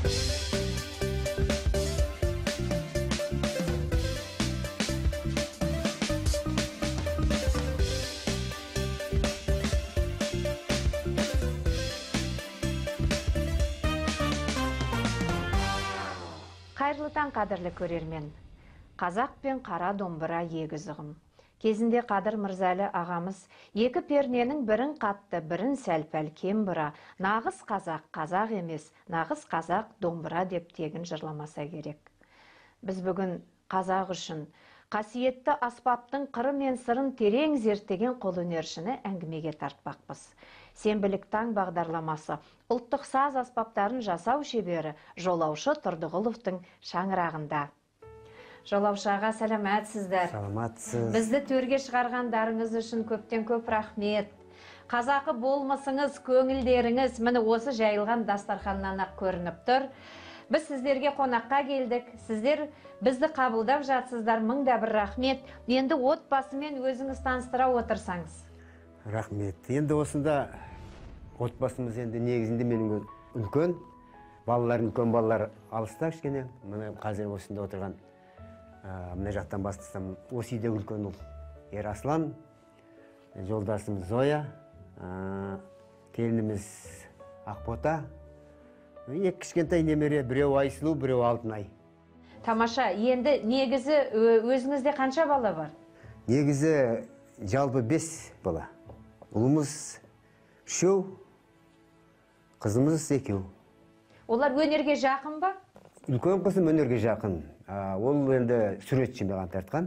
Қайырлы таң, қадірлі көрермен. Қазақ пен қара домбыра егіз ұғым. Кезінде Қадыр Мырзалы ағамыз екі перненің бірін қатты, бірін сәл-пәл кем бұра. Нағыз қазақ, қазақ емес, нағыз қазақ домбыра деп тегін жырламаса керек. Біз бүгін қазақ үшін қасиетті аспаптың қыры мен сырын терең зерттеген қолөнершіні әңгімеге тартпақпыз. Сенбілік таң бағдарламасы ұлттық саз аспаптарын жасау шебері Жолаушы Тұрдығұловтың шаңырағында. Жолаушы аға, сәлематсыздар. Саламатсыз. Бізді төрге шығарғандарыңыз үшін көптен көп рахмет. Қазақы болмысыңыз, көңілдеріңіз міне осы жайылған дастарханнан ақ көрініп тұр. Біз сіздерге қонаққа келдік. Сіздер бізді қабылдап жатсыздар. Мыңда бір рахмет. Енді отбасымен өзіңіз таныстыра отырсаңыз. Рахмет. Енді осында отбасымыз енді негізінде менің үлкен балалар алыста кішкене. Міне қазір осында отырған мына жақтан бастасам, осы үйде үлкен ұл Ерасылан, жолдасым Зоя, келініміз Ақбота, екі кішкентай немере, біреу Айсұлу, біреу Алтынай. Тамаша. Енді негізі өзіңізде қанша бала бар? Негізі жалпы 5 бала. Ұлымыз 3, қызымыз 2. Олар өнерге жақын ба? Үлкен қызым өнерге жақын. Ол енді суретші маған тартқан.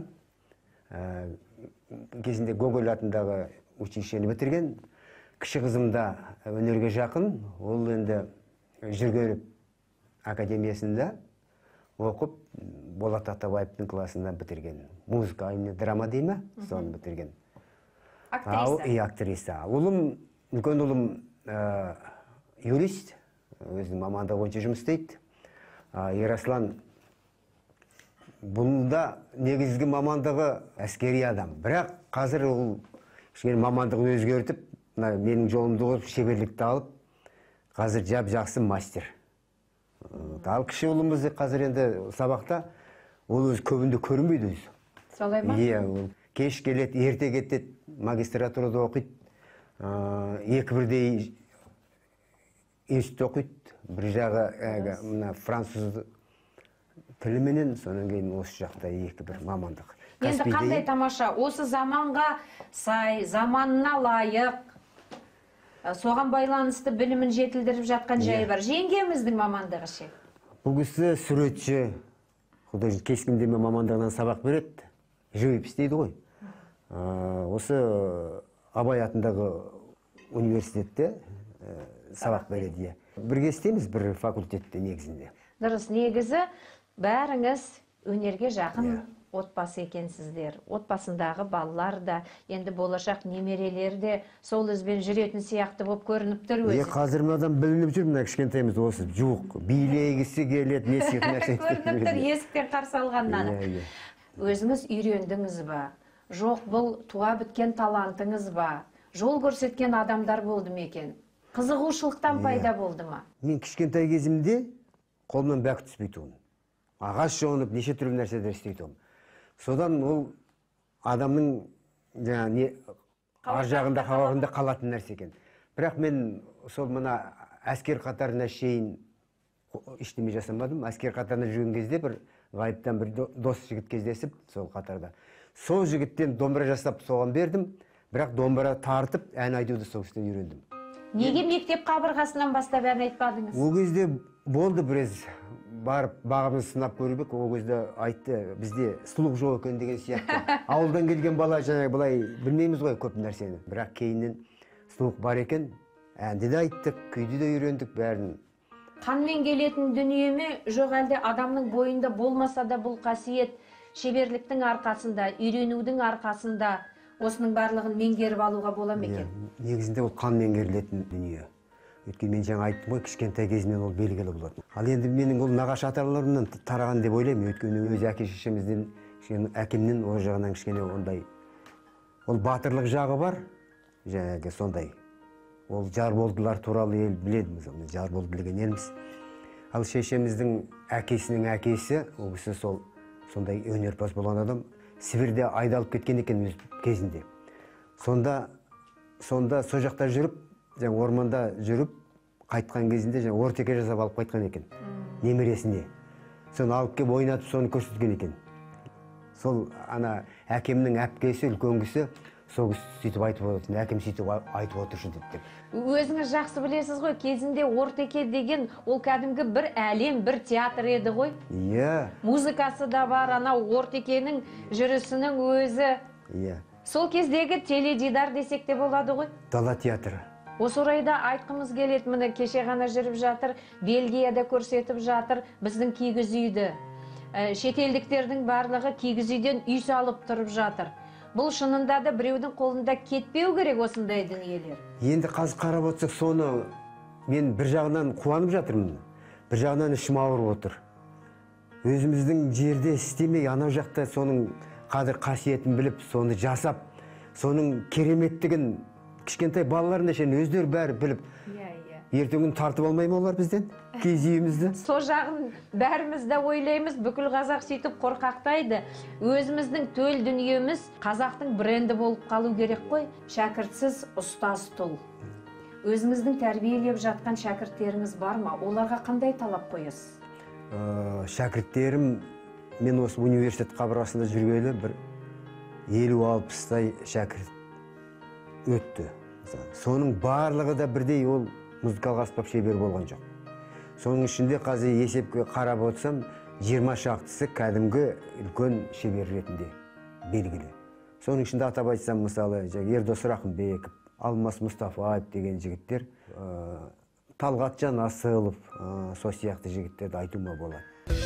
Кезінде Гоголь атындағы училищені бітірген. Кіші қызым да өнерге жақын. Ол енді Жүргенов академиясында оқып, Болат Атабаевтың классында бітірген. Музыка, драма дейме, соны бітірген. Актриса. Актриса. Ұлым, үлкен ұлым юрист, өзінің мамандығы бойынша жұмыс істейді. Ерасылан бұнда негізгі мамандығы әскери адам. Бірақ қазір ол мамандығын өзгертіп, менің жолымды қойып, шеберлікті алып, қазір жақсы мастер. Ал кіші ұлымыз қазір енді сабақта, ол өз көбінде көрінбейді өзі. Солай ма? Кеш келеді, ерте кетеді, магистратурада оқиды, 2-бірдей институт оқиды. Бір жағы француз тіліменен, сонан кейін осы жақта 2-1 мамандық. Енді қандай тамаша, осы заманға сай, заманына лайық, соған байланысты білімін жетілдіріп жатқан жайы бар. Жеңгеміздің мамандығы ше? Бұл кісі суретші, кескіндеме мамандығынан сабақ береді, живопись дейді ғой. Осы Абай атындағы университетте сабақ береді. Бірге істейміз бір факультетте негізінде. Дұрыс, негізі бәріңіз өнерге жақын отбасы екенсіздер. Отбасындағы балалар да, енді болашақ немерелер де сол ізбен жүретін сияқты болып көрініп тұр өзі. Қазір адам білініп жүр, мына кішкентайымыз осы жуық, билегісі келеді, не сияқты нәрсе. Көрініп тұр, есіктен қарсы алғаннан. Өзіңіз үйрендіңіз ба? Жоқ, бұл туа біткен талантыңыз ба? Жол көрсеткен адамдар болды ма екен? Қызығушылықтан пайда болды ма? Мен кішкентай кезімде қолымнан бәк түспейтін. Ағаш жоғынып, неше түрлі нәрселер істейтін. Содан ол адамның ар жағында, қабағында қалатын нәрсе екен. Бірақ мен сол мына әскер қатарына шейін ештеме жасамадым. Әскер қатарына жүрген кезде бір ғайыптан бір дос жігіт кездесіп, сол қатарда. Сол жігіттен домбыра жасап соған бердім, бірақ домбыра тартып, ән айтуды сол кісіден үйрендім. Неге мектеп қабырғасынан бастап ән айтпадыңыз? Ол кезде болды біраз барып бағымыз сынап көріп, ол кезде айтты, бізде сұлық жоқ екен деген сияқты. Ауылдан келген бала жаңағы былай білмейміз ғой көп нәрсені. Бірақ кейіннен сұлық бар екен, әнді де айттық, күйді де үйрендік бәрін. Қанмен келетін дүние ме, жоқ әлде адамның бойында болмаса да бұл қасиет шеберліктің арқасында, үйренудің арқасында осының барлығын меңгеріп алуға бола ма екен? Негізінде ол қанмен керілетін дүние. Өйткені мен жаңа айттым ғой, кішкентай кезінен ол белгілі болады. Ал енді менің ол нағашы аталарымнан тараған деп ойлаймын. Өйткені өз әке-шешемізден, әкемнен ол жағынан кішкене ондай. Ол батырлық жағы бар, сондай. Ол жар болдылар туралы ел біледіміз, жар болды білген елміз. Ал шешеміздің әкесінің әкесі, ол кісі сондай өнерпаз болған адам, Сібірде айдалып кеткен екен өз кезінде. Сонда сол жақта жүріп, орманда жүріп, қайтқан кезінде ортеке жасап алып қайтқан екен, немересіне. Соны алып кеп ойнатып, соны көрсеткен екен. Сол ана әкемнің әпкесі, үлкен кісі, сол сөйтіп айтып отырсын, әкем сөйтіп айтып отыршы деп. Өзіңіз жақсы білесіз ғой, кезінде ортеке деген ол кәдімгі бір әлем, бір театр еді ғой. Иә. Музыкасы да бар, анау ортекенің жүрісінің өзі. Иә. Сол кездегі теледидар десек те болады ғой. Дала театры. Осы орайда айтқымыз келеді, міне кеше ғана жүріп жатыр, Бельгияда көрсетіп жатыр біздің кигіз үйді. Шетелдіктердің барлығы кигіз үйден үй салып тұрып жатыр. Бұл шынында да біреудің қолында кетпеу керек осындай дүниелер. Енді қазір қарап отырсақ, соны мен бір жағынан қуанып жатырмын, бір жағынан ішім ауырып отыр. Өзіміздің жерде істемей, анау жақта соның қадір қасиетін біліп, соны жасап, соның кереметтігін кішкентай балаларына шейін өздері бәрі біліп, ертеңін тартып алмай ма олар бізден киіз үйімізді? Сол жағын бәріміз де ойлаймыз, бүкіл қазақ сөйтіп қорқақтайды. Өзіміздің төл дүниеміз қазақтың бренді болып қалу керек қой. Шәкіртсіз ұстаз тұл. Өзіңіздің тәрбиелеп жатқан шәкірттеріңіз бар ма? Оларға қандай талап қоясыз? Шәкірттерім, мен осы университет қабырғасында жүргелі бір 50-60-тай шәкірт өтті. Соның барлығы да бірдей ол музыкалық аспап шебер болған жоқ. Соның ішінде қазір есепке қарап отырсам, 20 шақтысы кәдімгі үлкен шебер ретінде белгілі. Соның ішінде атап айтсам, мысалы, Ердос Рақымбеков, Алмас Мұстафаев деген жігіттер, Талғатжан Асылов, сол сияқты жігіттерді айтуыма болады.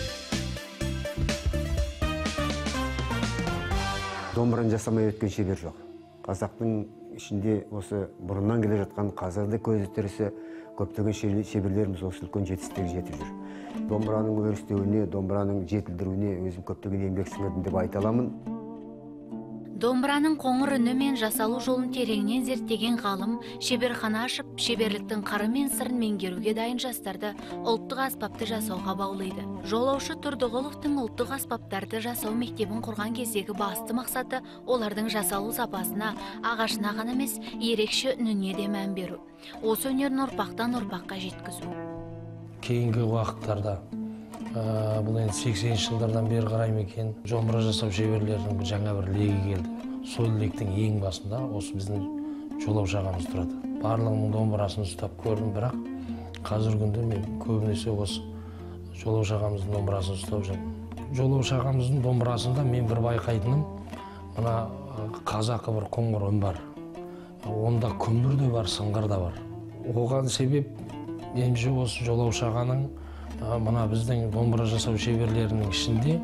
Домбыраны жасамай өткен шебер жоқ. Қазақтың ішінде осы бұрыннан келе жатқан қазірде көзі тірісі көптеген шеберлеріміз осы үлкен жетістікке жетіп жүр. Домбыраның өрістеуіне, домбыраның жетілдіруіне өзім көптеген еңбек сіңірдім деп айта аламын. Домбыраның қоңыр үні мен жасалу жолын тереңнен зерттеген ғалым шеберхана ашып, шеберліктің қыры мен сырын меңгеруге дайын жастарды ұлттық аспапты жасауға баулайды. Жолаушы Тұрдығұловтың ұлттық аспаптарды жасау мектебін құрған кездегі басты мақсаты олардың жасалу сапасына, ағашына ғана емес, ерекше үніне де мән беру. Осы өнерін ұрпақтан ұрпаққа жеткізу. Кейінгі уақыттарда бұл енді 80 жылдардан бері қарай екен, домбыра жасау шеберлерінің жаңа бір легі келді. Сол лектің ең басында осы біздің жолаушы ағамыз тұрады. Барлығының домбырасын ұстап көрдім, бірақ қазіргі күнде мен көбінесе осы жолаушы ағамыздың домбырасын ұстап жүрмін. Жолаушы ағамыздың домбырасында мен бір байқайтыным, мына қазақы бір қоңыр үн бар. Онда күмбір де бар, сыңғыр да бар. Оған себеп меніңше осы жолаушы ағаның мына біздің домбыра жасау шеберлерінің ішінде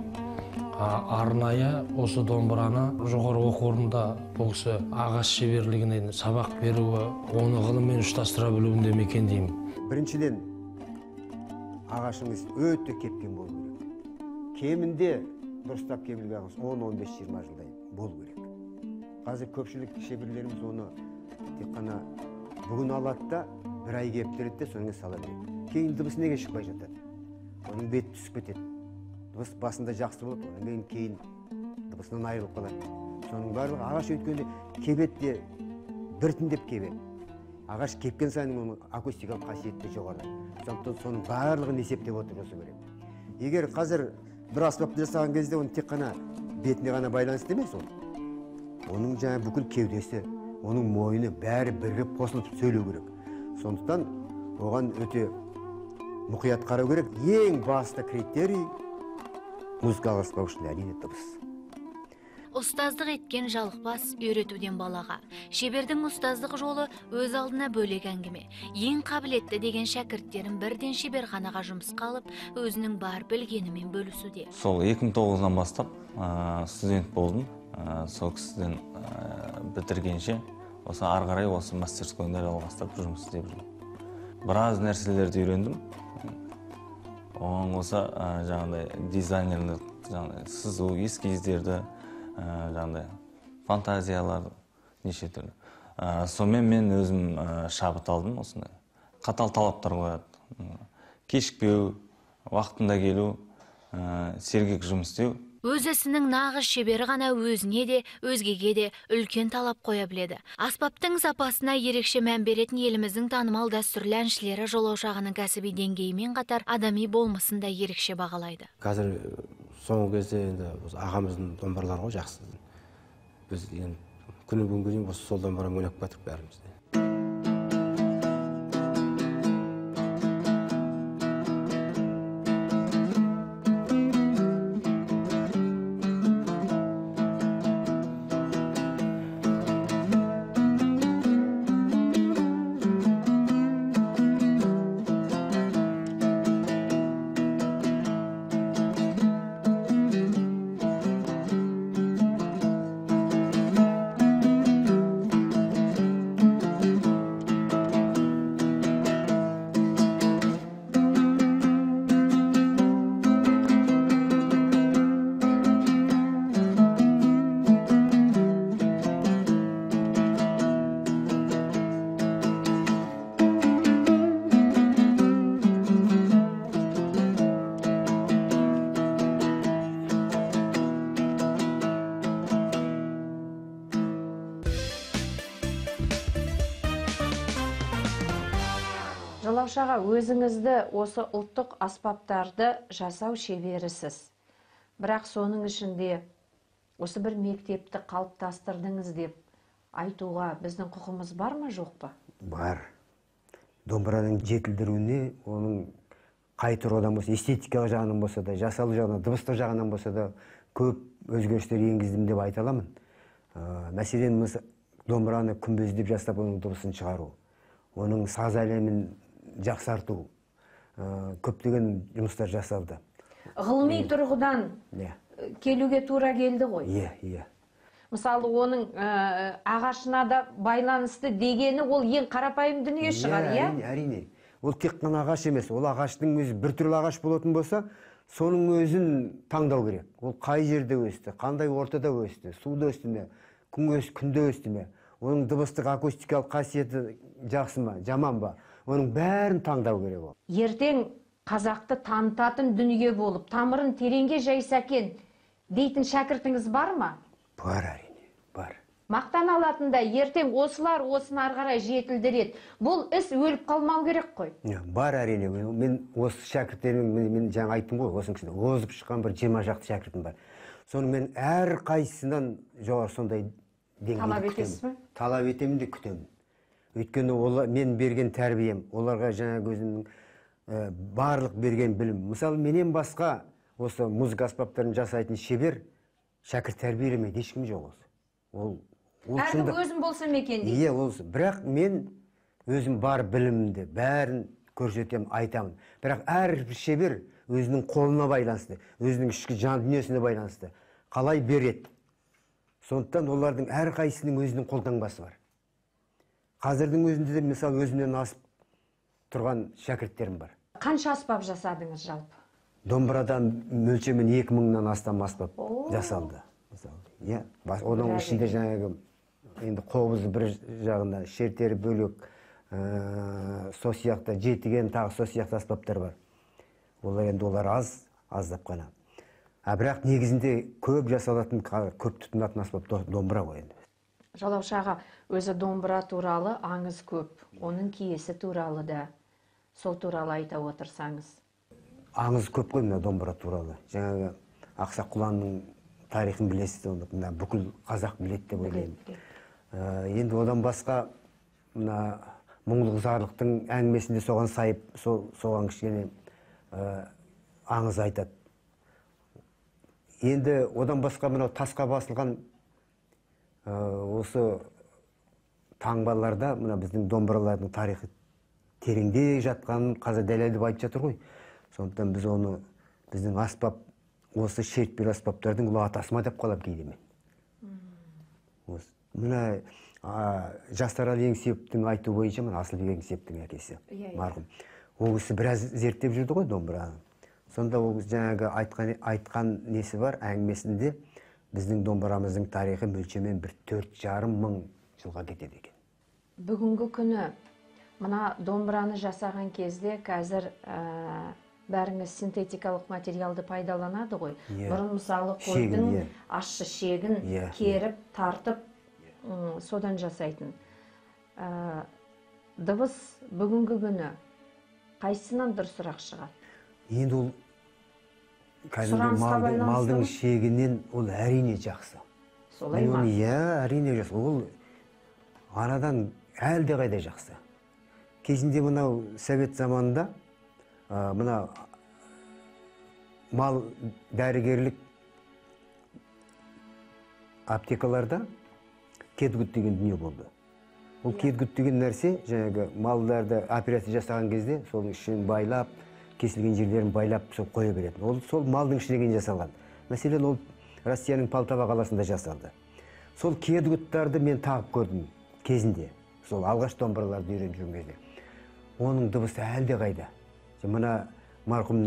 арнайы осы домбыраны жоғары оқу орнында бұл кісі ағаш шеберлігінен сабақ беруі, оны ғылыммен ұштастыра білуінде ме екен деймін. Біріншіден, ағашыңыз өте кепкен болу керек. Кемінде дұрыстап кебілген ағаш 10-15-20 жылдай болу керек. Қазір көпшілік шеберлеріміз оны тек қана бүгін алады да, бір ай кептіреді де, соңын сала береді. Кейін дыбыс неге шықпай жатады? Оның беті түсіп кетеді. Дыбыс басында жақсы болады, одан кейін дыбысынан айырылып қалады. Соның барлығы ағаш өткенде кебетте біртіндеп кебеді. Ағаш кепкен сайын оның акустикалық қасиеті жоғары. Сондықтан соның барлығын есептеп отыру керек. Егер қазір бір аспапты жасаған кезде оны тек қана бетіне ғана байланысты емес ол. Оның жаңа бүкіл кеудесі, оның мойны бәрі бірігіп қосылып сөйлеу керек. Сондықтан оған өте мұқият қарау керек. Ең басты критерий музыкалық аспап үшін әрине дыбыс. Ұстаздық еткен жалықпас үйретуден балаға. Шебердің ұстаздық жолы өз алдына бөлек әңгіме. Ең қабілетті деген шәкірттерін бірден шеберханаға жұмысқа алып, өзінің бар білгенімен бөлісуде. Сол 2009-дан бастап студент болдым. Сол кісіден бітіргенше осы ары қарай осы мастерскойында жалғастырып жұмыс істеп жүрмін. Біраз нәрселерді үйрендім. Оған қоса жаңағыдай дизайнерлік, сызу, эскиздерді, жаңағыдай фантазиялар неше түрлі. Сонымен мен өзім шабыт алдым осындай. Қатал талаптар қояды. Кешікпеу, уақытында келу, сергек жұмыс істеу. Өз ісінің нағыз шебері ғана өзіне де, өзгеге де үлкен талап қоя біледі. Аспаптың сапасына ерекше мән беретін еліміздің танымал дәстүрлі әншілері жолаушағының кәсіби деңгейімен қатар адами болмысын да ерекше бағалайды. Қазір соңғы кезде енді ағамыздың домбыралары ғой жақсы. Біз енді күні бүгінге дейін осы сол домбырамен ойнап келатырық бәріміз де. Жолаушаға, өзіңізді осы ұлттық аспаптарды жасау шеберісіз. Бірақ соның ішінде осы бір мектепті қалыптастырдыңыз деп айтуға біздің құқымыз бар ма, жоқ па? Бар. Домбыраның жетілдіруіне, оның қай тұрғыдан болса, эстетикалық жағынан болса да, жасалу жағынан, дыбыстық жағынан болса да көп өзгерістер енгіздім деп айта аламын. Мәселен, домбыраны күмбездеп жасап, оның дыбысын шығару, оның саз әлемін жақсарту, көптеген жұмыстар жасалды. Ғылыми тұрғыдан келуге тура келді ғой. Иә. Мысалы, оның ағашына да байланысты дегені ол ең қарапайым дүние шығар, иә? Әрине. Ол тек қана ағаш емес, ол ағаштың өзі бір түрлі ағаш болатын болса, соның өзін таңдау керек. Ол қай жерде өсті, қандай ортада өсті, суда өсті ме, күнде өсті ме, оның дыбыстық акустикалық қасиеті жақсы ма, жаман ба, оның бәрін таңдау керек ол. Ертең қазақты танытатын дүние болып, тамырын тереңге жайса екен дейтін шәкіртіңіз бар ма? Бар, әрине, бар. Мақтан алатында ертең осылар осыны ары қарай жетілдіреді. Бұл іс өліп қалмау керек қой. Бар, әрине. Мен осы шәкірттерімнің, мен жаңа айттым ғой, осының ішінде озып шыққан бір 20 шақты шәкіртім бар. Соның мен әр қайсысынан жоғары сондай деңгейді күтемін. Талап етемін де күтемін. Өйткені мен берген тәрбием, оларға жаңа өзімнің барлық берген білім. Мысалы, менен басқа осы музыка аспаптарын жасайтын шебер шәкірт тәрбиелемейді, ешкім жоқ осы. Әркім өзім болсам екен дейді. Иә, олсы. Бірақ мен өзім бар білімімді бәрін көрсетемін, айтамын. Бірақ әр шебер өзінің қолына байланысты, өзінің ішкі жан дүниесіне байланысты. Қалай береді. Сондықтан олардың әр қайсының өзінің қолтаңбасы бар. Қазірдің өзінде де, мысалы, өзімнен асып тұрған шәкірттерім бар. Қанша аспап жасадыңыз жалпы? Домбырадан мөлшемен 2000-нан астам аспап жасалды. Оның ішінде жаңағы енді қобызы бір жағында, шертері бөлек, со сияқты жетіген, тағы со сияқты аспаптар бар. Олар аздап қана. Бірақ негізінде көп жасалатын, көп тұтынатын аспап домбыра ғой енді. Жолаушаға, өзі домбыра туралы аңыз көп, оның киесі туралы да, сол туралы айта отырсаңыз. Аңыз көп қой мына домбыра туралы. Жаңағы Ақсақ Құланның тарихын білесіз, бүкіл қазақ біледі деп ойлаймын. Енді одан басқа мұңлық зарлықтың әңгімесінде соған сайып, соған кішкене аңыз айтады. Енді одан басқа тасқа басылған осы таңбаларда біздің домбыралардың тарихы тереңде жатқанын қазір дәлелдеп айтып жатыр ғой. Сондықтан біз оны біздің аспап, осы шертпелі аспаптардың ұлы атасыма деп қалап кейде мен. Мына Жастаралы Еңсеповтің айту бойынша, Асылбек Еңсеповтің әкесі, марқұм. Ол кісі біраз зерттеп жүрді ғой домбыраны. Сонда ол жаңағы айтқан несі бар, әңгімесінде біздің домбырамыздың тарихы мөлшемен 4,5 мың жылға кетеді екен. Бүгінгі күні мына домбыраны жасаған кезде қазір бәріңіз синтетикалық материалды пайдаланады ғой. Иә. Бұрын мысалы Шегін, қойдың иә. ащы шегін Иә, керіп, тартып, содан жасайтын. Дыбыс бүгінгі күні қайсынан дұрысырақ шығады? Енді ол Сұранысқа байланысты малдың ма? шегінен ол әрине жақсы. Солай ма? Иә, әрине жақсы. Ол арадан әлде қайда жақсы. Кезінде мынау совет заманында мына мал дәрігерлік аптекаларда кетгүт деген дүние болды. Ол кетгүт деген нәрсе, жаңағы малдарды операция жасаған кезде соның ішін байлап, кесілген жерлерін байлап қоя беретін. Ол сол малдың ішінен жасалған. Мәселен, ол Россияның Полтава қаласында жасалды. Сол кетгүттарды мен тағып көрдім кезінде. Сол алғаш домбыраларды үйреніп жүрген кезде. Оның дыбысы әлде қайда. Мына марқұм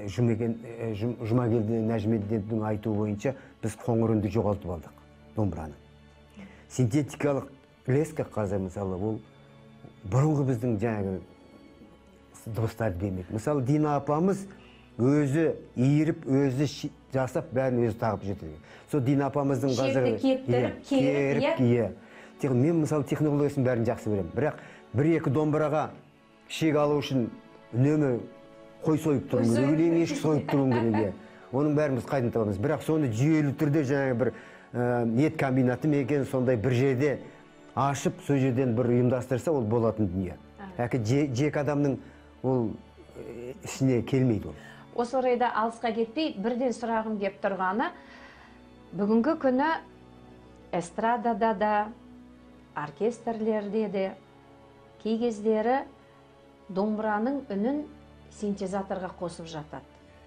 Жұмагелді Нәжімеддиннің айтуы бойынша біз қоңыр үнді жоғалтып алдық, домбыраны. Синтетикалық леска қазір мысалы ол бұрынғы біздің жаңағы дыбыстарды демек. Мысалы Дина апамыз өзі иіріп, өзі жасап, бәрін өзі тағып жетеді. Сол Дина апамыздың Шекті кептіріп, керіп, мен мысалы технологиясын бәрін жақсы көремін. Бірақ бір-екі домбыраға шек алу үшін үнемі қой сойып тұру керек, ешкі сойып тұру керек. Оның бәрін біз қайдан табамыз. Бірақ соны жүйелі түрде жаңағы бір ет комбинаты екен, сондай бір жерде ашып, сол жерден бір ұйымдастырса, ол болатын дүние. Әке жек адамның ол ішіне келмейді ол. Осы орайда алысқа кетпей, бірден сұрағым деп тұрғаны, бүгінгі күні эстрадада да, оркестрлерде де кей кездері домбыраның үнін синтезаторға қосып жатады.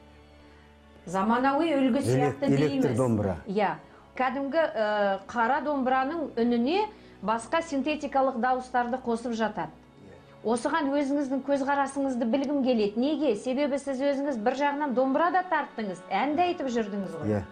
Заманауи үлгі сияқты дейміз. Электр домбыра. Иә. Кәдімгі қара домбыраның үніне басқа синтетикалық дауыстарды қосып жатады. Осыған өзіңіздің көзқарасыңызды білгім келеді. Неге? Себебі сіз өзіңіз бір жағынан домбыра да тарттыңыз, ән де айтып жүрдіңіз ғой. Иә.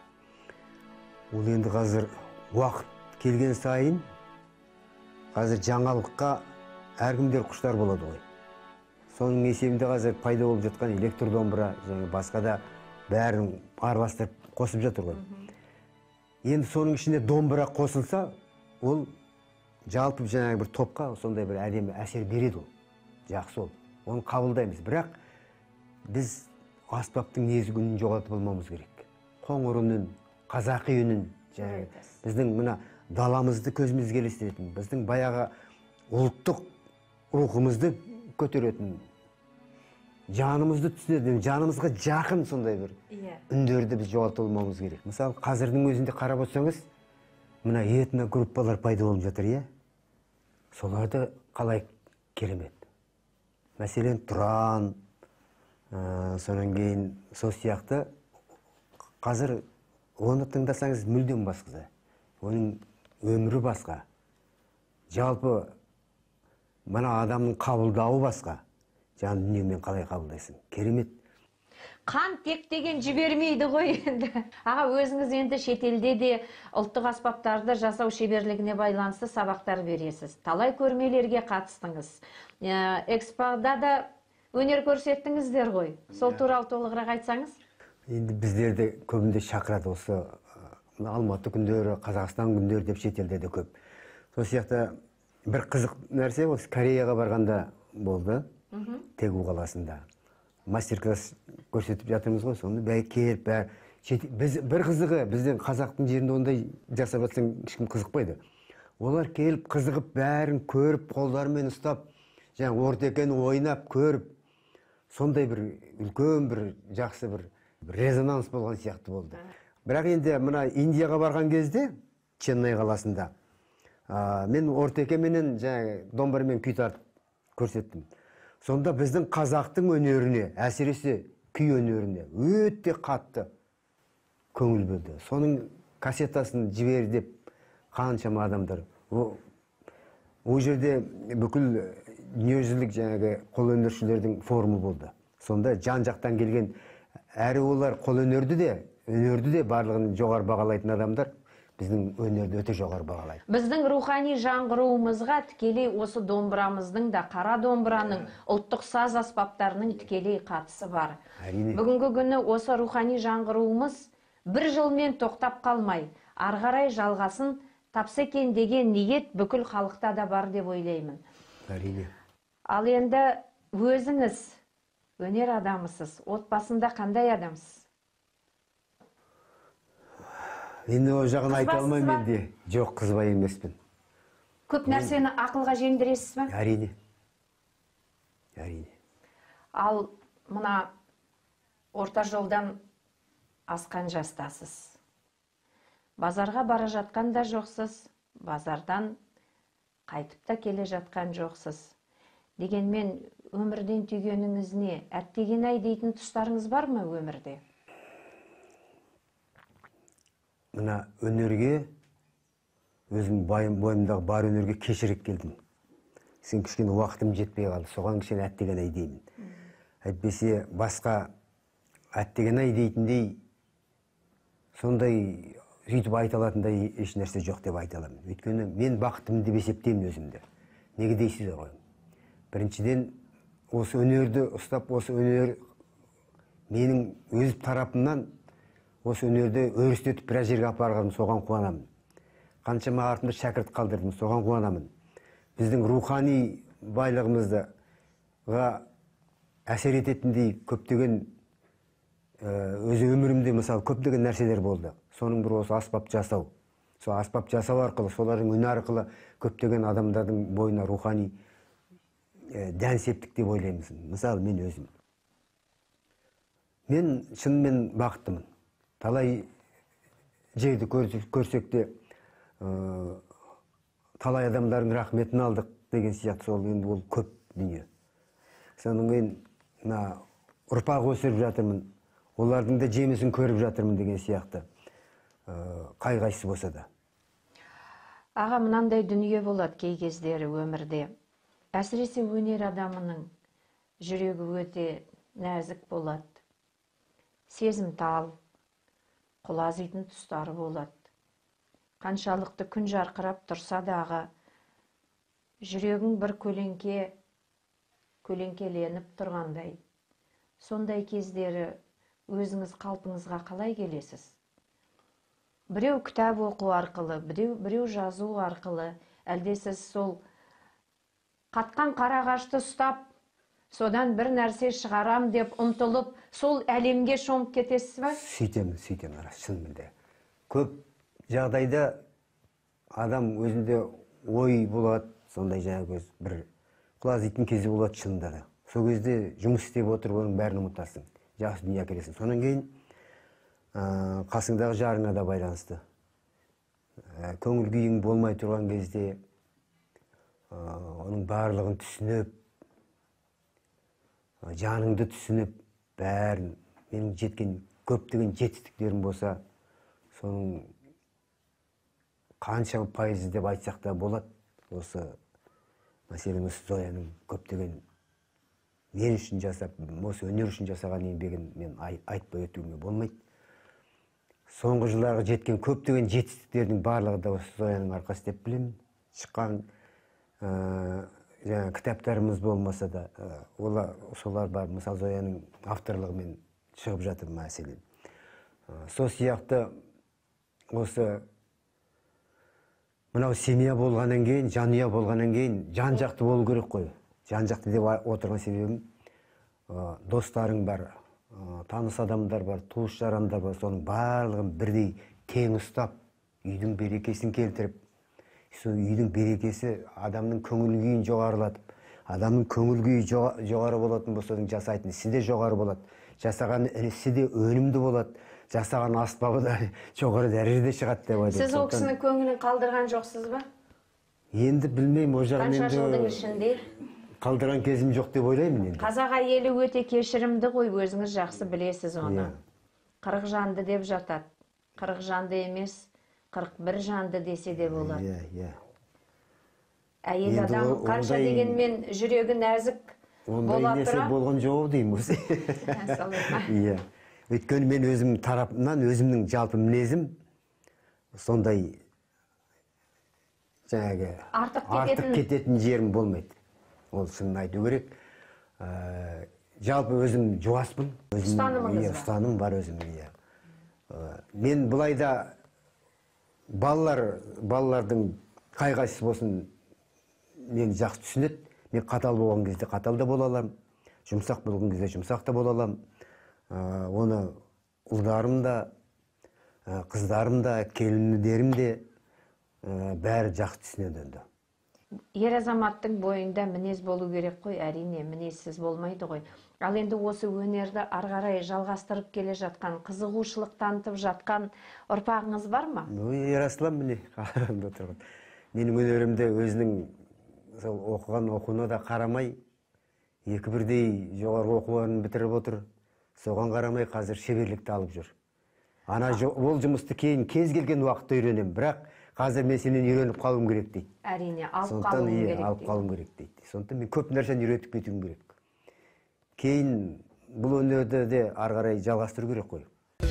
Ол енді қазір уақыт келген сайын қазір жаңалыққа әркімдер құштар болады ғой. Соның есебінде қазір пайда болып жатқан электр домбыра, басқа да бәрін араластырып қосып жатыр ғой. Енді соның ішіне домбыра қосылса, ол жалпы жаңағы бір топқа сондай бір әдемі әсер береді ол. Жақсы ол. Оны қабылдаймыз. Бірақ біз аспаптың негізгі үнін жоғалтып алмауымыз керек. Қоңыр үнін, қазақи үнін, біздің мына даламызды көзімізге елестететін, біздің баяғы ұлттық рухымызды көтеретін, жанымызды түсінетін, жанымызға жақын сондай бір үндерді біз жоғалтып алмауымыз керек. Мысалы, қазірдің өзінде қарап отырсаңыз, мына этно группалар пайда болып жатыр, иә? Соларды қалай керемет. Мәселен, Тұран, сонан кейін сол сияқты, қазір оны тыңдасаңыз мүлдем басқа. Оның өмірі басқа. Жалпы, мына адамның қабылдауы басқа. Жан дүниемен қалай қабылдайсың? Керемет. Қан тек деген жібермейді ғой енді. Аға, өзіңіз енді шетелде де ұлттық аспаптарды жасау шеберлігіне байланысты сабақтар бересіз. Талай көрмелерге қатыстыңыз. Экспода да өнер көрсеттіңіздер ғой. Сол туралы толығырақ айтсаңыз? Енді біздерді көбінде шақырады осы Алматы күндері, Қазақстан күндері деп шетелде де көп. Сол сияқты бір қызық нәрсе осы Кореяға барғанда болды, Тегу қаласында. Мастер-класс көрсетіп жатырмыз ғой, соны бәй келіп, бір қызығы, біздің қазақтың жерінде ондай жасап жатсаң ешкім қызықпайды. Олар келіп, қызығып, бәрін көріп, қолдарымен ұстап, жаңа ортекені ойнап, көріп, сондай бір үлкен бір жақсы бір резонанс болған сияқты болды. Бірақ енді мына Индияға барған кезде, Ченнай қаласында, мен ортекеменен домбырамен күй тартып көрсеттім. Сонда біздің қазақтың өнеріне, әсіресе күй өнеріне өте қатты көңіл бөлді. Соның кассетасын жібер деп қаншама адамдар. Ол жерде бүкіл дүниежүзілік қолөнершілердің форумы болды. Сонда жан жақтан келген әрі олар қолөнерді де барлығын жоғары бағалайтын адамдар біздің өнерді өте жоғары бағалайды. Біздің рухани жаңғыруымызға тікелей осы домбырамыздың да, қара домбыраның ұлттық саз аспаптарының тікелей қатысы бар. Әрине. Бүгінгі күні осы рухани жаңғыруымыз бір жылмен тоқтап қалмай, ары қарай жалғасын тапса екен деген ниет бүкіл халықта да бар деп ойлаймын. Әрине. Ал енді өзіңіз өнер адамысыз, отбасында қандай адамсыз? Енді ол жағын айта Қызбасыз алмаймын ба? енді. Жоқ, қызбай емеспін. Көп нәрсені ақылға жеңдіресіз ба? Әрине. Әрине. Ал мына орта жолдан асқан жастасыз. Базарға бара жатқан да жоқсыз, базардан қайтып та келе жатқан жоқсыз. Дегенмен өмірден түйгеніңіз не? Әттеген-ай дейтін тұстарыңыз бар ма өмірде? Мына өнерге, өзім бойымдағы бар өнерге кешірек келдім. Сен кішкене уақытым жетпей қалды, соған кішкене әттеген-ай деймін. Әйтпесе басқа әттеген-ай дейтіндей, сондай сөйтіп айта алатындай еш нәрсе жоқ деп айта аламын. Өйткені мен бақыттымын деп есептеймін өзімді. Неге дейсіздер ғой? Біріншіден, осы өнерді ұстап, осы өнер менің өз тарапымнан осы өнерді өрістетіп біраз жерге апарғаным, соған қуанамын. Қаншама артымда шәкірт қалдырдым, соған қуанамын. Біздің рухани байлығымызға әсер ететіндей көптеген өз өмірімде мысалы көптеген нәрселер болды. Соның бірі осы аспап жасау. Сол аспап жасау арқылы, солардың үні арқылы көптеген адамдардың бойына рухани дән септік деп ойлаймыз. Мысалы мен өзім. Мен шынымен бақыттымын. Талай жерді көрсек те, талай адамдардың рахметін алдық деген сияқты, сол енді ол көп дүние. Соның кейін ұрпақ өсіріп жатырмын, олардың да жемісін көріп жатырмын деген сияқты, қай-қайсысы болса да. Аға, мынандай дүние болады кей кездері өмірде. Әсіресе өнер адамының жүрегі өте нәзік болады. Сезімтал, құлазитын тұстары болады. Қаншалықты күн жарқырап тұрса дағы, жүрегің бір көлеңкеленіп тұрғандай. Сондай кездері өзіңіз қалпыңызға қалай келесіз? Біреу кітап оқу арқылы, біреу жазу арқылы, әлде сіз сол қатқан қарағашты ұстап, содан бір нәрсе шығарам деп ұмтылып, сол әлемге шомып кетесіз ба? Сөйтем, рас, шынымен. Көп жағдайда адам өзінде ой болады, сондай жаңағы бір құлазитын кезде болады шынында да. Сол кезде жұмыс істеп отырып, оның бәрін ұмытасың, жақсы дүние әкелесің. Сонан кейін қасыңдағы жарыңа да байланысты. Көңіл күйің болмай тұрған кезде оның барлығын түсініп, жаныңды түсініп, бәрін, менің жеткен көптеген жетістіктерім болса, соның қанша пайызы деп айтсақ та болады. Осы мәселен осы Зояның көптеген мен үшін жасап, осы өнер үшін жасаған еңбегін мен айтпай өтуіме болмайды. Соңғы жылдарға жеткен көптеген жетістіктердің барлығы да осы Зояның арқасы деп білемін. Шыққан кітаптарымыз болмаса да, солар бар. Мысалы, Зояның авторлығымен шығып жатыр мәселен. Сол сияқты осы мынау семья болғаннан кейін, жанұя болғаннан кейін, жан-жақты болу керек қой. Жан-жақты деп отырған себебім, достарың бар, таныс адамдар бар, туыс жарандар бар, соның барлығын бірдей тең ұстап, үйдің берекесін келтіріп, сол үйдің берекесі адамның көңіл күйін жоғарылатып, адамның көңіл күйі жоғары болатын болса, жасайтын ісі де жоғары болады, жасаған ісі де өнімді болады, жасаған аспабы да жоғары дәрежеде шығады деп айтады. Сіз ол кісінің көңілін қалдырған жоқсыз ба? Енді білмеймін, о жағын қанша жылдың ішінде? Қалдырған кезім жоқ деп ойлаймын енді. Қазақ әйелі өте кешірімді ғой, өзіңіз жақсы білесіз оны. 40 жанды деп жатады. 40 жанды емес, 41 жанды десе де болады. Әйел адам қанша дегенмен жүрегі нәзік бола тұра. Болған жоқ деймін осы. Өйткені мен өзім тарапымнан, өзімнің жалпы мінезім, сондай жаңағы артық кететін жерім болмайды. Ол шынын айту керек. Жалпы өзім жуаспын. Ұстаным бар өзім. Мен бұлайда балалардың қай-қайсысы болсын мені жақсы түсінеді. Мен қатал болған кезде қатал да бола алам, жұмсақ болған кезде жұмсақ та бола алам. Оны ұлдарым да, қыздарым да, келіндерім де бәрі жақсы түсінеді енді. Ер азаматтың бойында мінез болу керек қой, әрине мінезсіз болмайды ғой. Ал енді осы өнерді ары қарай жалғастырып келе жатқан, қызығушылық танытып жатқан ұрпағыңыз бар ма? Ерасылам міне қарамда отырған. Менің өнерімді өзінің оқыған оқуына да қарамай, екі бірдей жоғарғы оқу орнын бітіріп отыр. Соған қарамай қазір шеберлікті алып жүр. Ол жұмысты кейін кез келген уақытта үйренем, бірақ қазір мен сенен үйреніп қалуым керек дейді. Әрине, алып қалуым керек дейді. Сондықтан мен көп нәрсені үйретіп кетуім керек. Кейін бұл өнерді де ары қарай жалғастыру керек қой.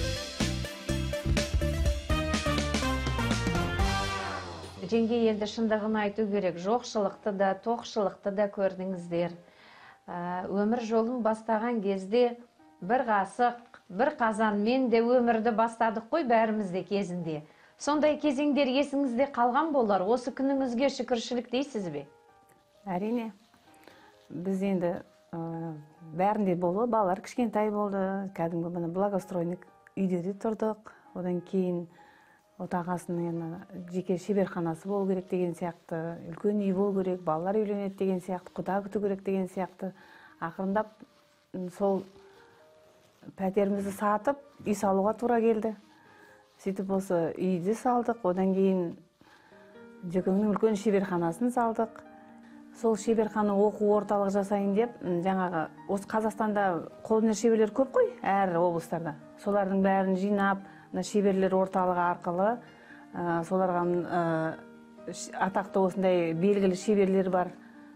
Жеңге енді шындығын айту керек, жоқшылықты да, тоқшылықты да көрдіңіздер. Өмір жолын бастаған кезде бір қасық, бір қазанмен де өмірді бастадық қой бәріміз де кезінде. Сондай кезеңдер есіңізде қалған болар, осы күніңізге шүкіршілік дейсіз бе? Әрине. Біз енді бәрінде болды, балалар кішкентай болды, кәдімгі мына благоустройник үйде де тұрдық. Одан кейін отағасының жеке шеберханасы болу керек деген сияқты, үлкен үй болу керек, балалар үйленеді деген сияқты, құда күту керек деген сияқты. Ақырындап сол пәтерімізді сатып, үй салуға тура келді. Сөйтіп осы үйді салдық, одан кейін Жөкеңнің үлкен шеберханасын салдық. Сол шеберхана оқу орталық жасайын деп, жаңағы осы Қазақстанда қолөнер шеберлер көп қой, әр облыстарда. Солардың бәрін жинап, шеберлер орталығы арқылы, соларға атақты осындай белгілі шеберлер бар,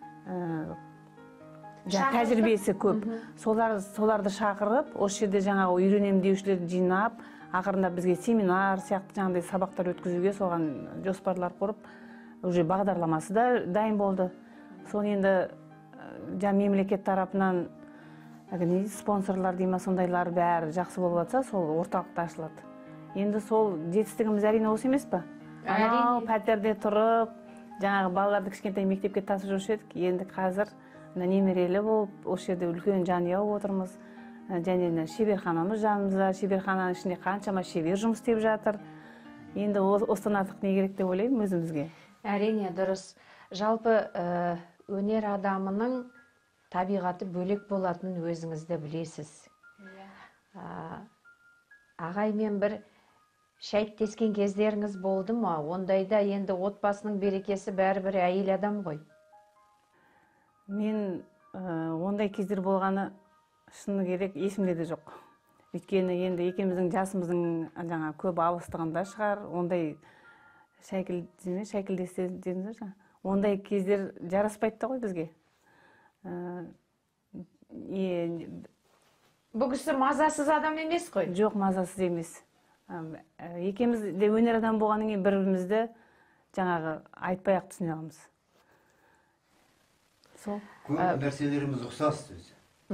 тәжірибесі көп. Соларды шақырып, осы жерде жаңағы үйренем деушілерді жинап, ақырында бізге семинар сияқты жаңағыдай сабақтар өткізуге соған жоспарлар құрып, уже бағдарламасы да дайын болды. Соны енді мемлекет тарапынан спонсорлар дейма сондайлар бәрі жақсы болып жатса, сол орталықта ашылады. Енді сол жетістігіміз әрине осы емес па? Анау пәтерде тұрып, жаңағы балаларды кішкентай мектепке тасып жүруші едік. Енді қазір немерелі болып, осы жерде үлкен жанұя болып отырмыз. Және шеберханамыз жанымызда, шеберхананың ішінде қаншама шебер жұмыс істеп жатыр. Енді осыдан артық не керек деп ойлаймын өзімізге. Әрине дұрыс. Жалпы өнер адамының табиғаты бөлек болатынын өзіңізді білесіз. Ағаймен бір шәйттескен кездеріңіз болды ма? Ондайда енді отбасының берекесі бәрібір әйел адам ғой. Мен ондай кездер болғаны шыны керек есімде де жоқ. Өйткені енді екеуміздің жасымыздың жаңа көп алыстығында шығар, ондай шәйкілдесті дедіңіз жаңа. Ондай кездер жараспайды ғой бізге. Бұл кісі мазасыз адам емес қой? Жоқ, мазасыз емес. Екеміз де өнер адам болғаннан кейін бір-бірімізді жаңағы айтпай-ақ түсіне аламыз. Көп нәрселеріміз ұқсас өзі.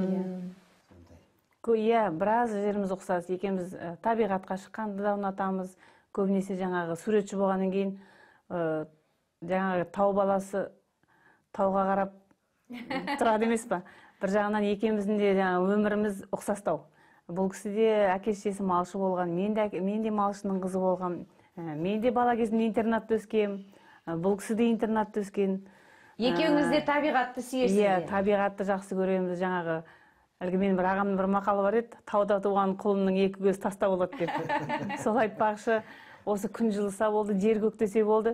Иә, біраз жеріміз ұқсас. Екеміз табиғатқа шыққанды да ұнатамыз. Көбінесе жаңағы суретші болғаннан кейін жаңағы тау баласы тауға қарап тұрады емес па? Бір жағынан екеміздің де өміріміз ұқсастау. Бұл кісі де әке-шешесі малшы болған, мен де малшының қызы болған. Мен де бала кезімде интернатта өскем, бұл кісі де интернатта өскен. Екеуіңіз де табиғатты сүйесіздер? Иә, табиғатты жақсы көреміз. Жаңағы әлгі менің бір ағамның бір мақалы бар еді, тауда туған құлынның екі көзі таста болады деп. Сол айтпақшы, осы күн жылыса болды, жер көктесе болды.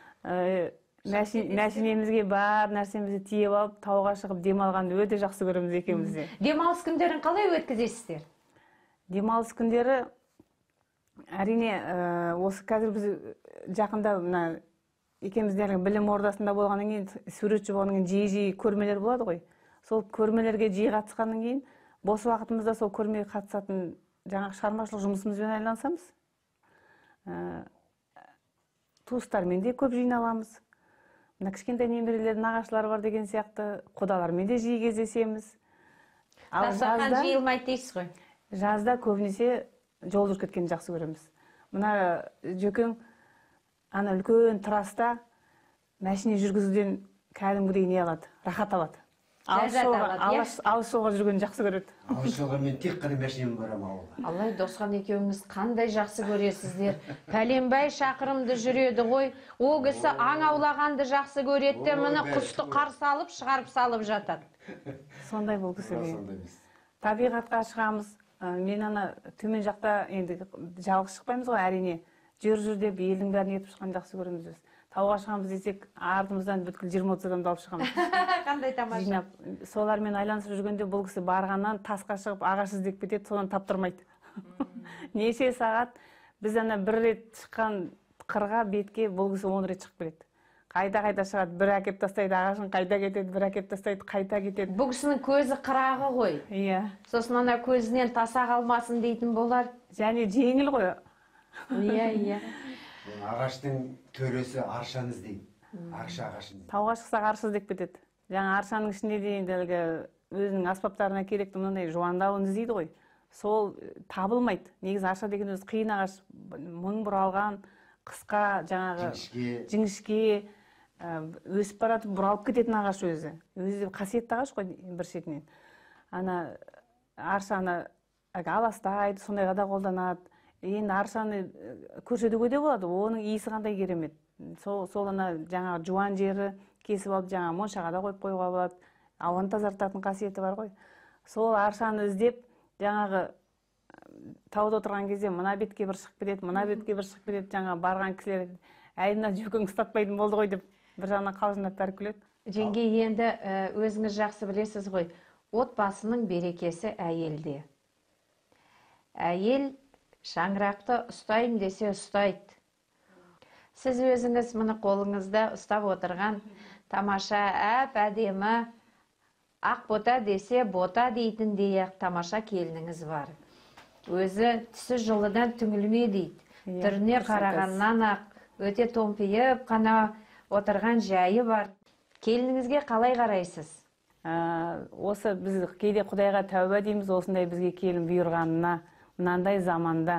Мәшинемізге бар нәрсемізді тиеп алып, тауға шығып демалғанды өте жақсы көреміз екеуміз де. Демалыс күндерін қалай өткізесіздер? Демалыс күндері әрине осы қазір біз жақында екеуміздің білім ордасында болғаннан кейін, суретші болғаннан кейін жиі көрмелер болады ғой. Сол көрмелерге жиі қатысқаннан кейін, бос уақытымызда сол көрмеге қатысатын жаңағы шығармашылық жұмысымызбен айналысамыз. туыстармен де көп жиналамыз. Мына кішкентай немерелер, нағашылар бар деген сияқты, құдалармен де жиі кездесеміз. Ал Дастархан жиылмайды дейсіз ғой. жазда көбінесе жол жүріп кеткенді жақсы көреміз. Мына жөкең ана үлкен траста машина жүргізуден кәдімгідей не алады, рахат алады. Алыс жолға жүргенді жақсы көреді. Алыс жолға мен тек қана машинамен барамын ауылға. Аллай, Досқан екеуіңіз қандай жақсы көресіздер. Пәленбай шақырымды жүреді ғой. О кісі аң аулағанды жақсы көреді де, міне құсты қарсы алып, шығарып салып жатады. Сондай бұл кісіге. Табиғатқа шығамыз. Мен ана төмен жақта енді жалғыз шықпаймыз ғой, әрине. Жүр деп елдің бәрін етіп шыққан жақсы көреміз біз. Тауға шығамыз десек, артымыздан бүткіл 20-30 адамды алып шығамыз. Қандай тамаша. Солармен айланысып жүргенде бұл кісі барғаннан тасқа шығып ағаш іздеп кетеді, содан таптырмайды. Неше сағат біз ана бір рет шыққан қырға бетке бұл кісі 10 рет шығып келеді. Қайта шығады, бір әкеп тастайды ағашын, қайта кетеді, бір әкеп тастайды, қайта кетеді. Бұл кісінің көзі қырағы ғой. Иә. Сосын ана көзінен таса қалмасын дейтін болар. Және жеңіл ғой. Иә. Ағаштың төресі аршаны іздейді. Арша ағашын. Тауға шықсақ арша іздеп кетеді. Жаңа аршаның ішінде дейін өзінің аспаптарына керекті мынандай жуандауын іздейді ғой. Сол табылмайды. Негізі арша деген өзі қиын ағаш, мың бұралған, қысқа, жаңағы жіңішке, өсіп баратып бұралып кететін ағаш өзі. Өзі қасиетті ағаш қой бір шетінен. Ана аршаны аластайды, сондайға да қолданады. Енді аршаны көрсетуге де болады, оның иісі қандай керемет. Сол ана жаңағы жуан жері кесіп алып, жаңағы моншаға да қойып қоюға болады. Ауаны тазартатын қасиеті бар ғой. Сол аршаны іздеп, жаңағы тауда отырған кезде мына бетке бір шығып кетеді, мына бетке бір шығып кетеді, жаңа барған кісілер әйдіна жөкең ұстатпайтын болды ғой деп бір жағынан қалжыңдап бәрі күледі. Жеңге, енді өзіңіз жақсы білесіз ғой, отбасының берекесі әйелде. Әйел шаңырақты ұстайым десе ұстайды. Сіз өзіңіз мұны қолыңызда ұстап отырған тамаша әп әдемі ақ бота десе бота дейтін дейік тамаша келініңіз бар. Өзі түсі жылыдан түңілме дейді. Түріне қарағаннан ақ өте томпиып қана отырған жайы бар. Келініңізге қалай қарайсыз? Осы біз кейде Құдайға тәуба дейміз, осындай бізге келін бұйырғанына, мынандай заманда.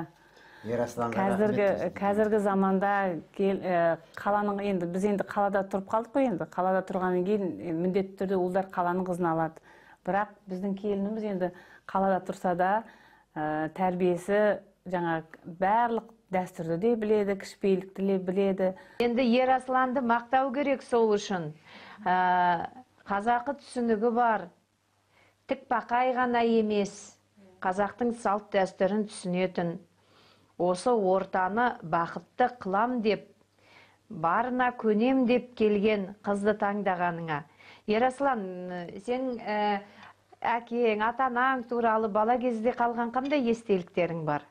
Қазіргі заманда қаланың, енді біз енді қалада тұрып қалдық қой, енді қалада тұрғаннан кейін міндетті түрде ұлдар қаланың қызын алады. Бірақ біздің келініміз енді қалада тұрса да тәрбиесі жаңа барлық дәстүрді де біледі, кішіпейілікті де біледі. Енді Ерасыланды мақтау керек сол үшін. Қазақы түсінігі бар, тік бақай ғана емес, қазақтың салт дәстүрін түсінетін. Осы ортаны бақытты қылам деп, барына көнем деп келген қызды таңдағаныңа. Ерасылан, сен әкең, атанаң туралы бала кезде қалған қандай естеліктерің бар?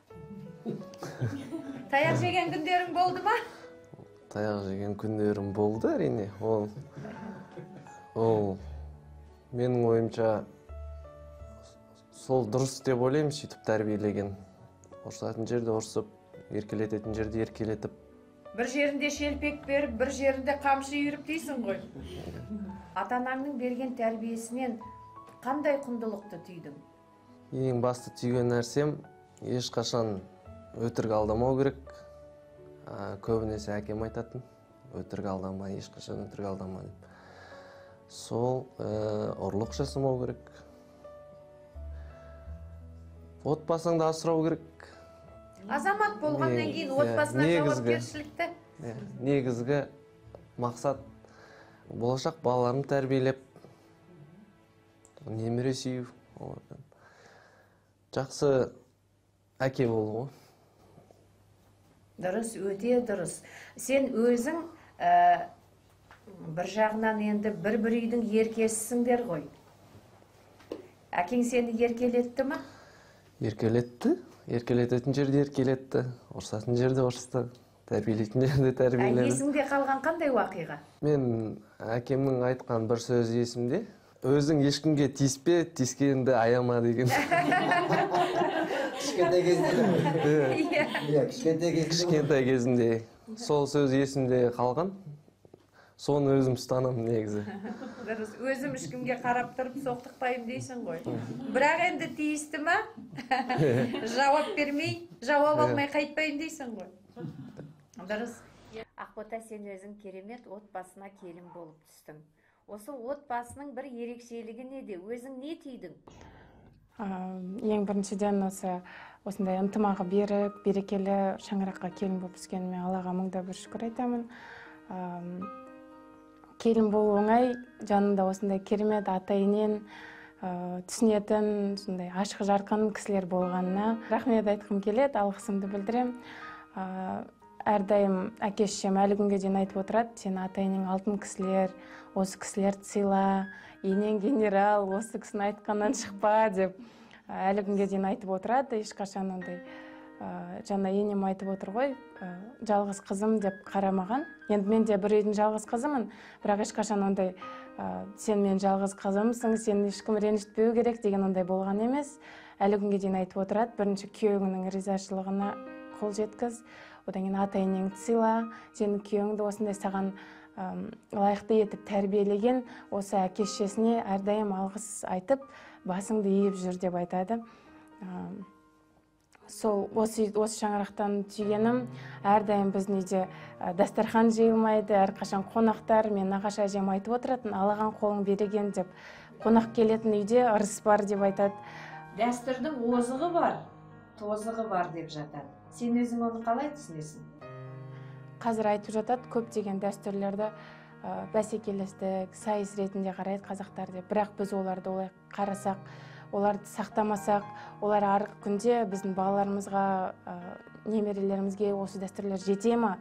Таяқ жеген күндерің болды ма? Таяқ жеген күндерім болды, әрине. Ол менің ойымша сол дұрыс деп ойлаймын, сөйтіп тәрбиелеген. Ұрсатын жерде ұрсып, еркелететін жерде еркелетіп. Бір жерінде шелпек беріп, бір жерінде қамшы үйіріп дейсің ғой. Ата-анаңның берген тәрбиесінен қандай құндылықты түйдің? Ең басты түйген нәрсем, ешқашан өтірік алдамау керек. Көбінесе әкем айтатын, өтірік алдама, ешқашан өтірік алдама деп. Сол ұрлық жасамау керек. Отбасыңды асырау керек. Азамат болғаннан кейін отбасына жауапкершілікті. Негізгі мақсат болашақ балаларын тәрбиелеп, немере сүю. Жақсы әке болу. Дұрыс, өте дұрыс. Сен өзің бір жағынан енді бір үйдің еркесісіңдер ғой. Әкең сені еркелетті ме? Еркелетті. Еркелететін жерде еркелетті, ұрсатын жерде ұрсты, тәрбиелейтін жерде тәрбиеледі. Есіңде қалған қандай уақиға? Мен әкемнің айтқан бір сөзі есімде. Өзің ешкімге тиіспе, тиіскенді аяма деген. Кішкентай кезінде. Кішкентай кезінде. сол сөз есімде қалған. Соны өзім ұстанамын негізі. Дұрыс, өзім ешкімге қарап тұрып соқтықпаймын дейсің ғой. Бірақ енді тиісті ма? Жауап бермей, жауап алмай қайтпаймын дейсің ғой. Дұрыс. Ақбота, сен өзің керемет отбасына келін болып түстің. Осы отбасының бір ерекшелігі неде? Өзің не түйдің? Ең біріншіден осындай ынтымағы берік, берекелі шаңыраққа келін болып түскеніме Аллаға мыңда бір шүкір айтамын. Келін болу оңай, жанында осындай керемет ата-енен түсінетін, сондай ашық жарқын кісілер болғанына рахмет айтқым келеді, алғысымды білдірем. Әрдайым әке-шешем әлі күнге дейін айтып отырады, сен ата-енең алтын кісілер, осы кісілерді сыйла, енең генерал, осы кісіні айтқаннан шықпа деп әлі күнге дейін айтып отырады. Ешқашан ондай жаңа енем айтып отыр ғой, жалғыз қызым деп қарамаған. Енді мен де бір үйдің жалғыз қызымын, бірақ ешқашан ондай сен мен жалғыз қызымсың, сен ешкім ренжітпеу керек деген ондай болған емес. Әлі күнге дейін айтып отырады. Бірінші күйеуіңнің ризашылығына қол жеткіз, одан кейін ата-енеңді сыйла, сенің күйеуіңді осындай саған лайықты етіп тәрбиелеген осы әке-шешесіне әрдайым алғыс айтып, басыңды иіп жүр деп айтады. Сол осы шаңырақтан түйгенім, әрдайым біздің үйде дастархан жиылмайды, әрқашан қонақтар, мен нағашы әжем айтып отыратын, алаған қолың береген деп, қонақ келетін үйде ырыс бар деп айтады. Дәстүрдің озығы бар, тозығы бар деп жатады. Сен өзің оны қалай түсінесің? Қазір айтып жатады, көптеген дәстүрлерді бәсекелестік, сайыс ретінде қарайды қазақтар деп. Бірақ біз оларды олай қарасақ, оларды сақтамасақ, олар арғы күнде біздің балаларымызға, немерелерімізге осы дәстүрлер жете ма?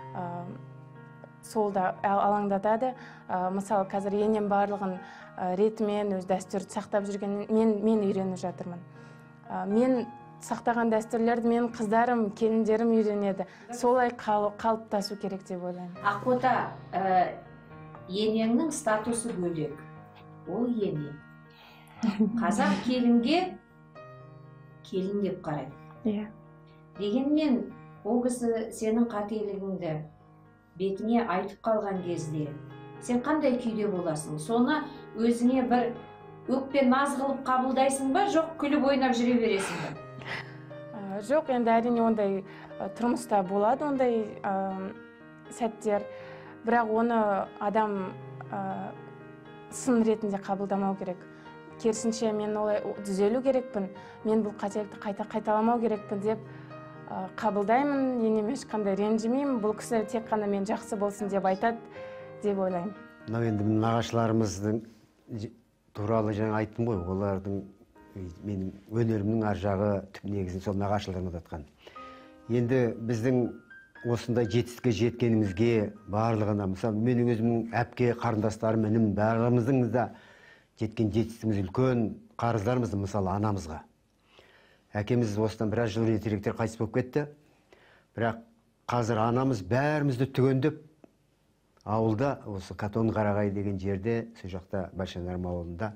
Сол да алаңдатады. Мысалы, қазір енем барлығын ретімен өз дәстүрді сақтап жүрген, мен үйреніп жатырмын. Мен сақтаған дәстүрлерді мен қыздарым, келіндерім үйренеді. Солай қалыптасу керек деп ойлаймын. Ақбота, енеңнің статусы бөлек. Ол ене. Қазақ келінге келін деп қарайды. Дегенмен, ол кісі сенің қателігіңді бетіңе айтып қалған кезде, сен қандай күйде боласың? Соны өзіңе бір өкпе наз қылып қабылдайсың ба, жоқ күліп ойнап жүре бересің ба? Жоқ, енді әрине ондай тұрмыста болады, ондай сәттер. Бірақ оны адам сын ретінде қабылдамау керек. Керісінше мен олай түзелу керекпін, мен бұл қателікті қайталамау керекпін деп қабылдаймын, енеме ешқандай ренжімеймін, бұл кісі тек қана мен жақсы болсын деп айтады деп ойлаймын. Мынау енді нағашыларымыздың туралы жаңа айттым ғой, олардың менің өнерімнің ар жағы түп негізін сол нағашыларым ататқан. Енді біздің осындай жетістікке жеткенімізге барлығына, мысалы менің өзімнің әпке қарындастарым, інім барлығымыздың да жеткен жетістігіміз үлкен қарыздарымыз, мысалы анамызға. Әкеміз осыдан біраз жыл ертеректер қайтыс болып кетті. Бірақ қазір анамыз бәрімізді түгендеп ауылда, осы Катон Қарағай деген жерде, сол жақта Большанарм ауылында.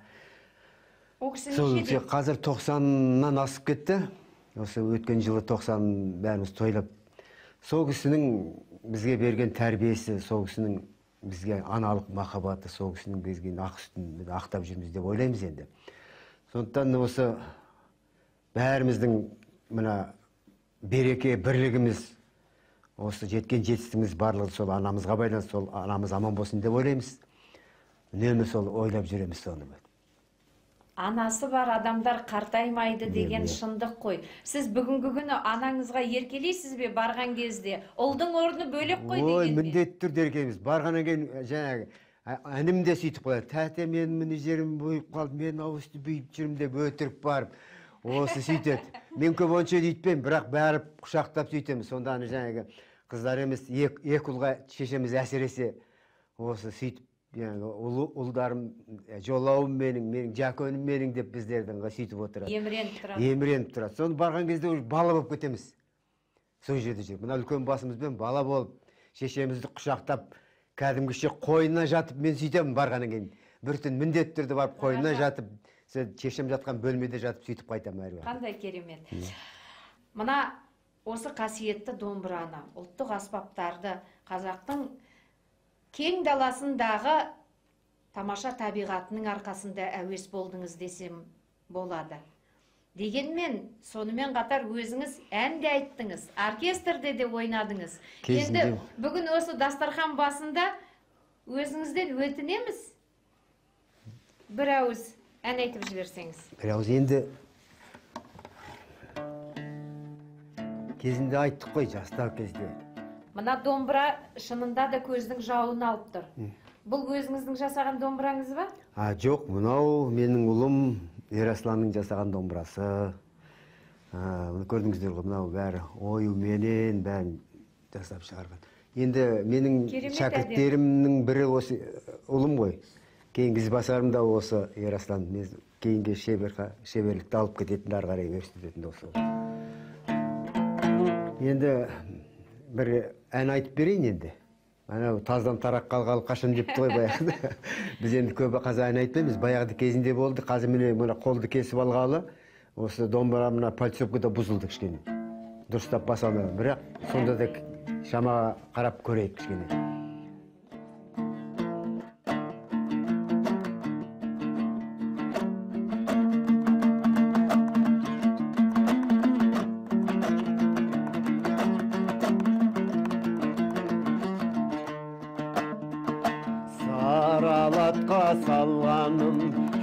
Қазір 90-нан асып кетті. Осы өткен жылы 90 бәріміз тойлап. Сол кісінің бізге берген тәрбиесі, сол кісінің бізге аналық махаббаты, сол кісінің бізге ақ сүтін ақтап жүрміз деп ойлаймыз енді. Сондықтан осы бәріміздің мына береке, бірлігіміз, осы жеткен жетістігіміз барлығы сол анамызға байланысты, сол анамыз аман болсын деп ойлаймыз. Үнемі сол ойлап жүреміз соны. Анасы бар адамдар қартаймайды деген шындық қой. Сіз бүгінгі күні анаңызға еркелейсіз бе барған кезде? Ұлдың орны бөлек қой деген. Ой, міндетті түрде еркелейміз. Барғаннан кейін жаңағы інім де сөйтіп қояды. Тәте, мен міне жерім бөйіп қалды, мен ауысты бүйіп жүрмін деп өтірік барып. Осы сөйтеді. Мен көп онша дейтпеймін, бірақ бәріп құшақтап сөйтеміз. Сонда жаңағы қыздар емес, екі ұлға шешеміз әсіресе осы сөйтіп ұлдарым, жолауым менің, жакөнім менің деп біздердің сөйтіп отырады. Еміреніп тұрады. Соны барған кезде бала болып кетеміз. Сол жерде жүр. Мына үлкен басымызбен бала болып, шешемізді құшақтап, кәдімгіше қойнына жатып, мен сөйтемін барғаннан кейін. Бір түн міндетті түрде барып қойнына жатып, шешем жатқан бөлмеде жатып сөйтіп қайтамын әр уақыт. Қандай керемет. Мына осы қасиетті домбыраны, ұлттық аспаптарды, қазақтың кең даласындағы тамаша табиғатының арқасында әуес болдыңыз десем болады. Дегенмен, сонымен қатар өзіңіз ән де айттыңыз, оркестрде де ойнадыңыз. Енді бүгін осы дастархан басында өзіңізден өтінеміз. Бір ауыз ән айтып жіберсеңіз. Бір ауыз енді кезінде айттық қой, жастар кезде. Мына домбыра шынында да көздің жауын алып тұр. Бұл өзіңіздің жасаған домбыраңыз ба? Жоқ, мынау менің ұлым Ерасланның жасаған домбырасы. Көрдіңіздер ғой, мынау бәрі оюменен бәрін жасап шығарған. Енді менің шәкірттерімнің бірі осы ұлым ғой. Кейінгі ізбасарым да осы Ераслан. Кейінгі шеберлікті алып кететін, ары қарай өрістететін осы. Енді бір ән айтып берейін енді. Таздан тарақ қалғалы қашан депті ғой баяғыда. Біз енді көбі қазақ ән айтпаймыз. Баяғыда кезінде болды. Қазір міне қолды кесіп алғалы. Осы домбыра мына пальцовкада бұзылды кішкене. Дұрыстап баса алмаймын. Бірақ сонда да шамаға қарап көрейік кішкене. Салғаным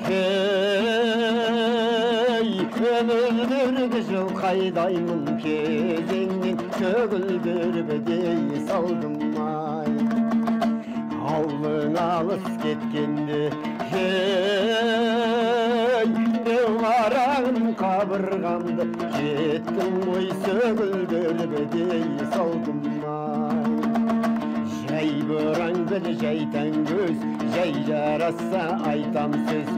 өмірдіргі жыл қайдаймын кезеңнен төгілдірбедей салдым ай. Аулың алыс кеткенде қарағым қабырғамды жеттім ой сөгілдірбедей салдым ай. Жай бұраң бір жайтан көз, жай жараса айтам сөз.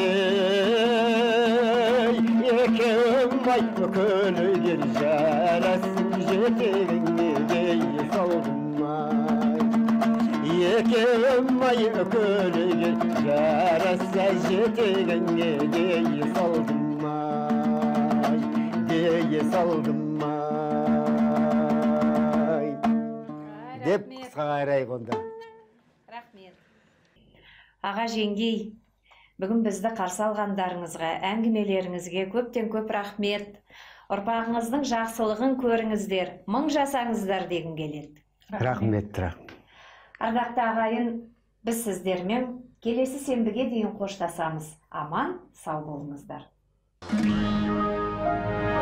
Екеуім ай көлігер жарасын жетегіңе дей салдым ай. Екеуім ай көлігер жараса жетегіңе дей салдым ай. Дей салдым деп қысқа қайрайық онда. Рахмет. Аға жеңгей, бүгін бізді қарсы алғандарыңызға, әңгімелеріңізге көптен көп рахмет. Ұрпағыңыздың жақсылығын көріңіздер, мың жасаңыздар дегім келеді. Рахмет. Ардақты ағайын, біз сіздермен келесі сенбіге дейін қоштасамыз. Аман, сау болыңыздар.